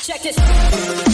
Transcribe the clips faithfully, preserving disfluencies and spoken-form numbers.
Check this.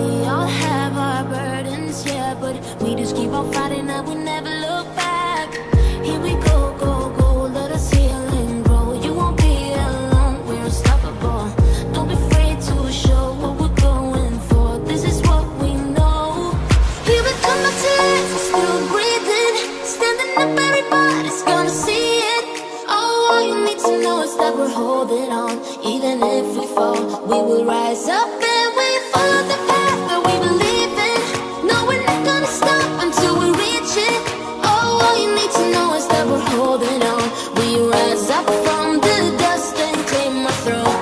We just keep on fighting and we never look back. us that we're holding on. Even if we fall, we will rise up and we follow the path that we believe in. No, we're not gonna stop until we reach it. Oh, all you need to know is that we're holding on. We rise up from the dust and claim our throne.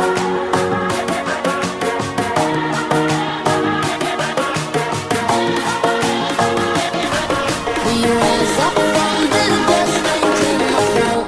We rise up from the dust and claim our throne.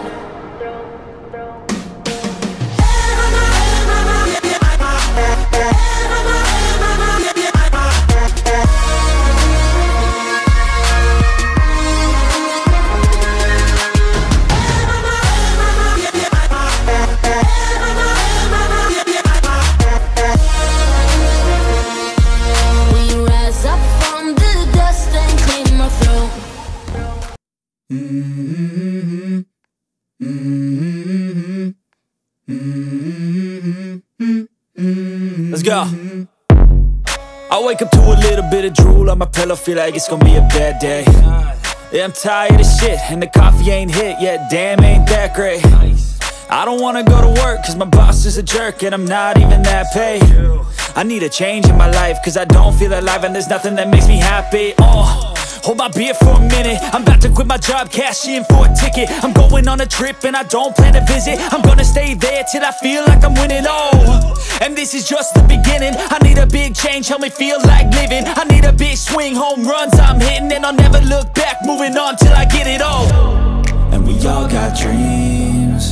Let's go. I wake up to a little bit of drool on my pillow, feel like it's gonna be a bad day. Yeah, I'm tired of shit, and the coffee ain't hit yet, damn, ain't that great. I don't wanna go to work, cause my boss is a jerk, and I'm not even that paid. I need a change in my life, cause I don't feel alive, and there's nothing that makes me happy. Oh, hold my beer for a minute, I'm about to quit my job, cash in for a ticket. I'm going on a trip and I don't plan to visit. I'm gonna stay there till I feel like I'm winning, oh. And this is just the beginning. I need a big change, help me feel like living. I need a big swing, home runs I'm hitting, and I'll never look back, moving on till I get it all. And we all got dreams,